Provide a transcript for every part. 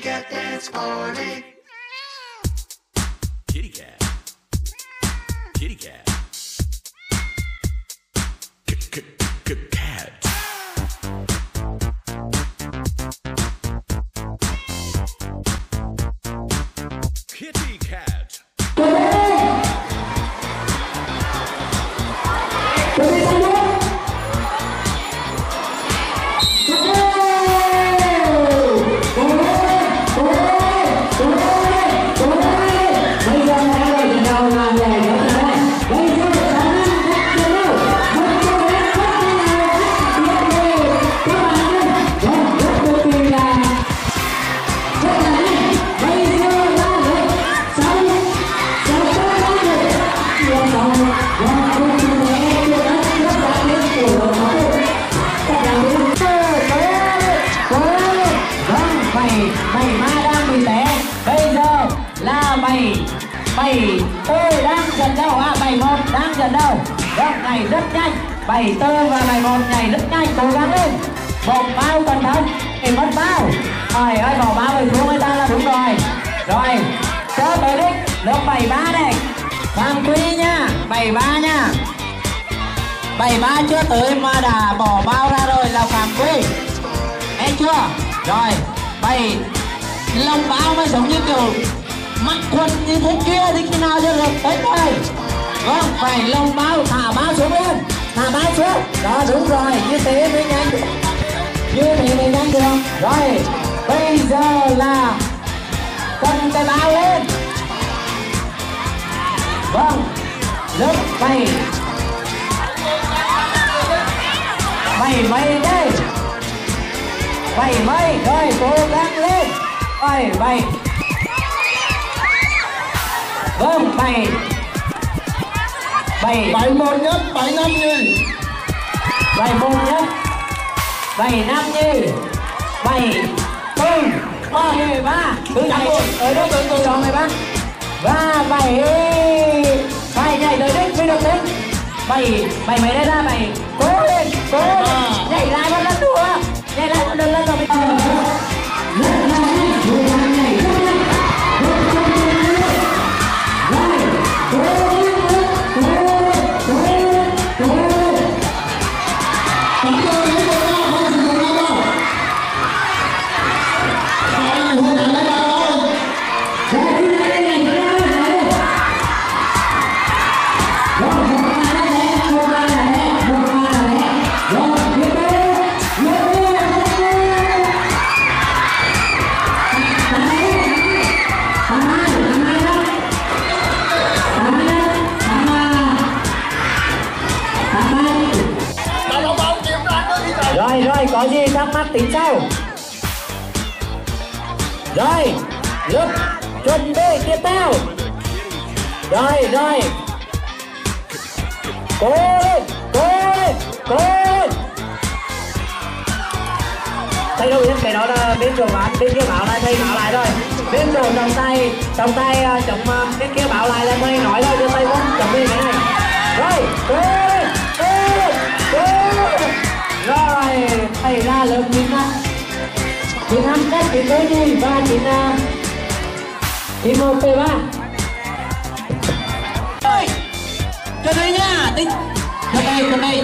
Cat dance party. Kitty cat. Kitty cat. Cat. Kitty cat. Bảy tư đang dần đâu à, 71 đang dần đâu. Vâng, nhảy rất nhanh. 74 và 71 nhảy rất nhanh, cố gắng lên. Một bao cẩn thận, để mất bao. Trời ơi, bỏ bao về xuống người ta là đúng rồi. Rồi, cho tới đích, lớp 73 này. Phạm Quy nha, 73 nha. 73 chưa tới mà đã bỏ bao ra rồi là Phạm Quy. Nghe chưa? Rồi, 7 lông bao mới giống như kiểu mặc quần như thế kia thì khi nào cho được tới đây. Vâng, phải lồng bao, thả bao xuống lên, thả bao xuống. Đó, đúng rồi, như thế mới nhanh được. Như thế mới nhanh được. Rồi, bây giờ là cầm cái bao lên. Vâng, lớp 7 mấy đây. 7 mấy, rồi cố gắng lên. Rồi, 7. Vâng, 71 nhất, 75 nhỉ. 71 nhất, 75 nhỉ. 74, 33. Cứ nhảy ở đó từ cho người bác. Và 7 nhảy tới đích mới được tính. 7 mấy đây ra 7. Cố lên, nhảy lại một lần nữa. Nhảy lại một lần rồi. Rồi, có gì thắc mắc tính sau. Rồi, lúc chuẩn bị tiếp theo. Rồi, cố lên. Thầy đâu cái đó là bên chỗ bán, bên kia bảo lại, thầy bảo lại rồi. Bên chỗ trong tay chống bên kia bảo lại là thầy nói thôi, cho thầy không chống bên cái này. Rồi, cố lên. Rồi, thầy ra lớp 95 cách thì tới đi. 91 P3. Rồi, cho đây nha, tính. Cho đây.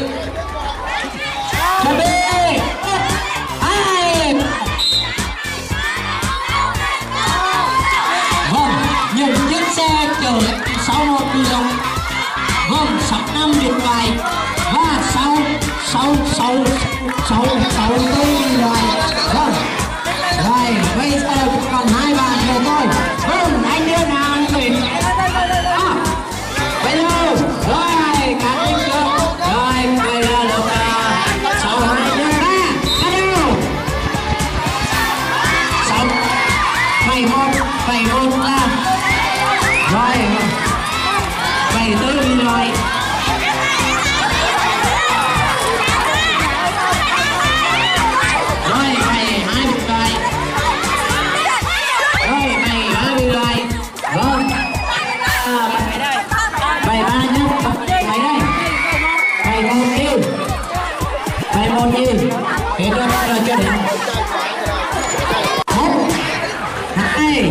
Vâng, những chiếc xe chở 61 kg. Vâng, 65 điện thoại và 64 loại. Vâng, rồi bây giờ còn 2 bạn nữa thôi. Vâng, anh đưa nào anh Nguyễn. Bây giờ rồi các anh chưa. Rồi bây giờ được 62 đưa ra. Bắt đầu 71 là rồi 74 loại. đây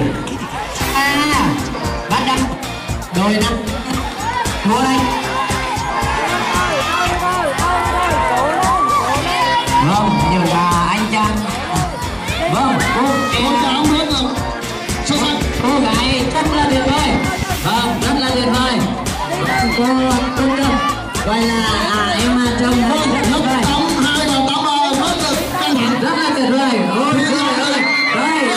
bắt đầu đôi năm thua đây. Vâng, nhưng mà anh Trang vâng cô cháu biết rồi xuất sắc. cô gái rất là tuyệt vời. Vâng, rất là tuyệt vời. Cô Trung Tâm gọi là em Trông rất tuyệt vời. 82 và 83 rất là căng thẳng. Rất là tuyệt vời. Ôi trời ơi. Đây.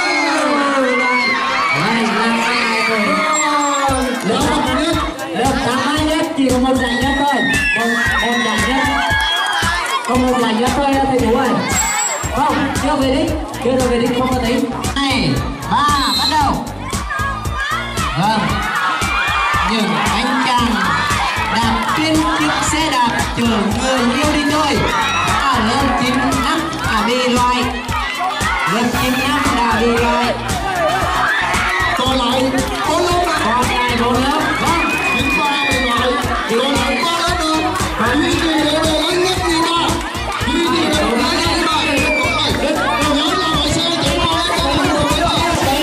Lớp 82 nhất chỉ có một giải nhất thôi. Một giải nhất. Có một giải nhất thôi thầy Tú ơi. Không, chưa về đích. Chưa rồi về đích không có tính. 2, 3, bắt đầu. Vâng. Nhưng anh chàng đạp trên chiếc xe đạp chở người yêu đi thôi. Lớp 9 năm đã bị loại. Lớp 9 năm đã bị loại. Còn lại 4 lớp. Còn lại 4 lớp. Vâng. 93 bị loại. Còn lại 3 lớp nữa. Duy trì đều đều lớn nhất như ta. Duy trì đều đều lớn nhất như ta. Nhớ là phải xe chạy qua hết chạy lên được như ta.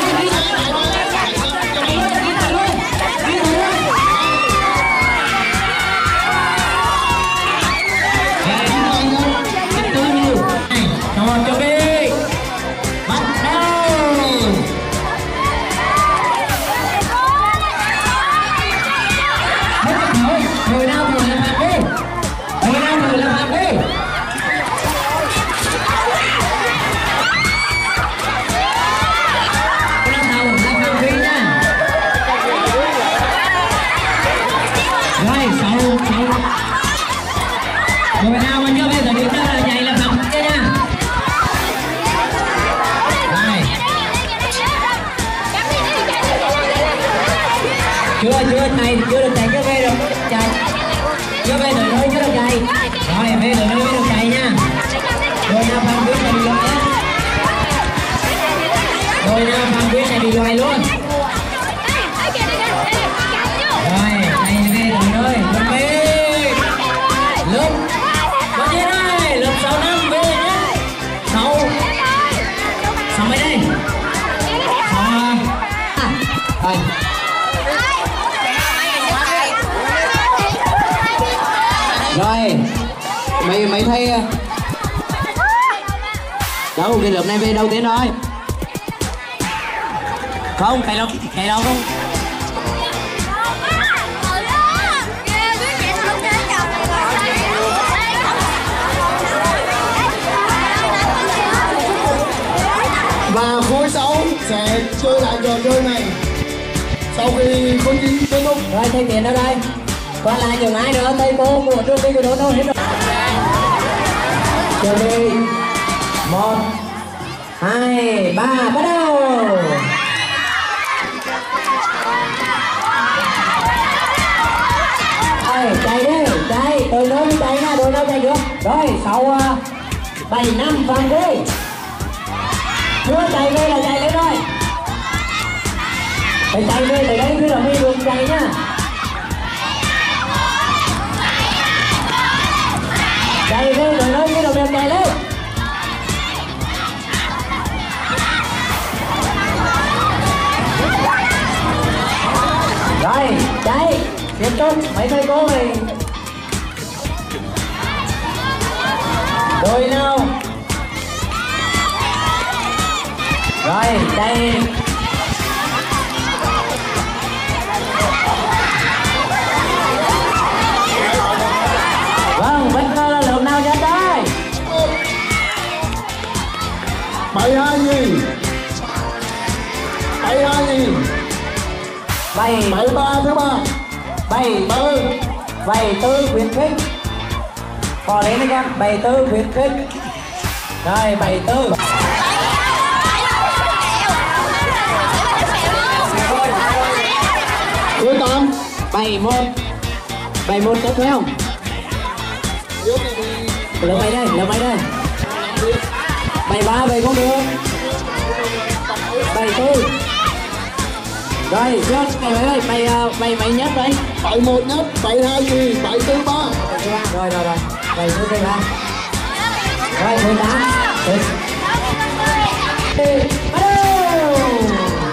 Người nào mà chưa bây giờ đứng ra là nhảy là phẳng kia nha. Này. Chưa này chưa được chạy, chưa về được chạy. Chưa về được thôi chưa được chạy. Rồi về được mới được chạy nha. Rồi nào phẳng quyết này bị loại nhé. Rồi nào phẳng quyết này bị loại luôn. Rồi này về được thôi. Chuẩn bị. Lớp bao nhiêu đây? Lớp 6 năm về nhé. 6 mấy đây? 6 rồi mấy thầy đâu cái lớp này về đầu tiên rồi không cái đâu không. Và khối 6 sẽ chơi lại trò chơi này sau khi khối 9 kết thúc. Rồi thầy Tiến ở đây. Còn lại những ai nữa thầy cô của trường đi của đâu hết rồi. Chuẩn bị 1, 2, 3 bắt đầu. Chạy đi, chạy, tôi nói chạy nha, tôi nói chạy được. Rồi, sau 7 năm phần đi. Chưa chạy về là chạy lên rồi. Phải chạy về từ đấy cứ là mới được chạy nha. Chạy về rồi nói cứ là được chạy lên. Rồi, chạy, tiếp tục, mấy thầy cô này. Đôi nào. Rồi, chạy. Vâng, vẫn coi là lượng nào nhất đây. 72.000 73 thứ ba 74 khuyến khích. Bỏ đến đi con, 74 khuyến khích. Rồi, 74. Cuối 8 71 tốt phải không? Lớp mấy đây, lớp mấy đây? 73 về cũng được. 74. Rồi, John, mày mấy nhất đấy? 71 nhất, 72.000, 743. Rồi, 74 Rồi, 18. Bắt đầu.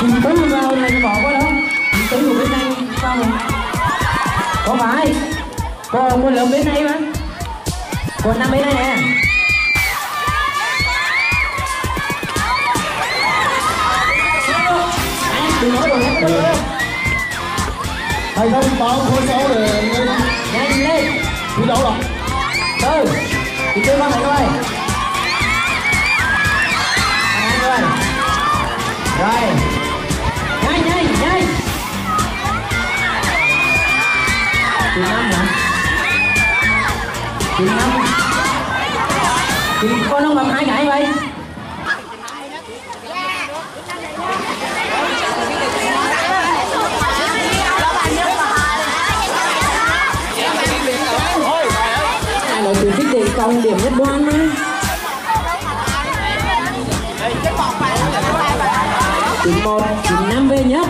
Nhìn Tứ vào này bỏ quá đó. Nhìn Tứ vào bên này sao rồi? Có phải. Cô lớn bên này mà. Cô nằm bên này nè. Đừng nói rồi, hết rồi. Thầy không báo khối 6 để Nhanh lên. thi đấu rồi. Từ. Đi chơi con này các bạn. Rồi. Rồi. Nhanh nhanh nhanh. Chị Năm hả? Chị Năm. Chị con không cầm 2 cái vậy? Là chị thích điểm công điểm nhất đoan đấy. Chín 1, 9 5 về nhất.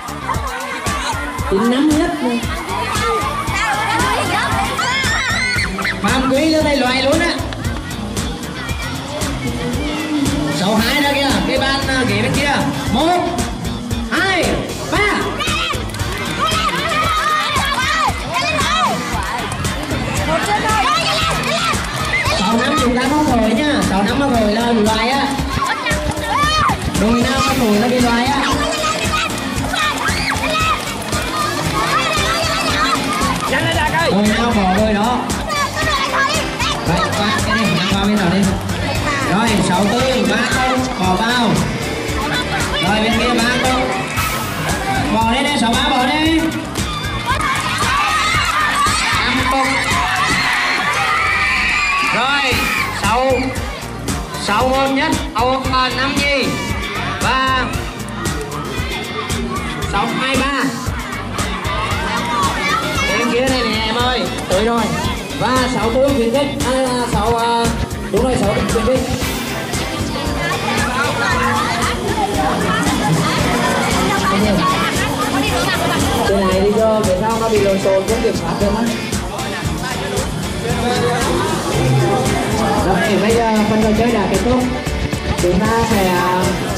9 5 nhất này. Phạm Quý lên đây loại luôn á. 62 ra kìa, cái ban ghế bên kia. 1 2 3. 6 năm chúng ta không thổi nhá, 6 năm mà thổi là loại á. Đôi nào mà thổi là bị loại á. Đôi nào bỏ đôi đó. Đấy, qua cái này, nằm vào bên nào đi. Rồi, 64, 3 không, bỏ vào. Rồi, bên kia 3 không. Bỏ đi đây, 63 bỏ đi. 5 không. Rồi, 6 1 nhất, 5 gì? 3 6 2 3. Bên kia này nè em ơi, tới rồi. Và 64 khuyến khích, 6 đúng rồi 6 khuyến khích. Cái này đi cho về sau nó bị lộn xộn không kiểm soát được á. Rồi bây giờ phần trò chơi đã kết thúc. Chúng ta sẽ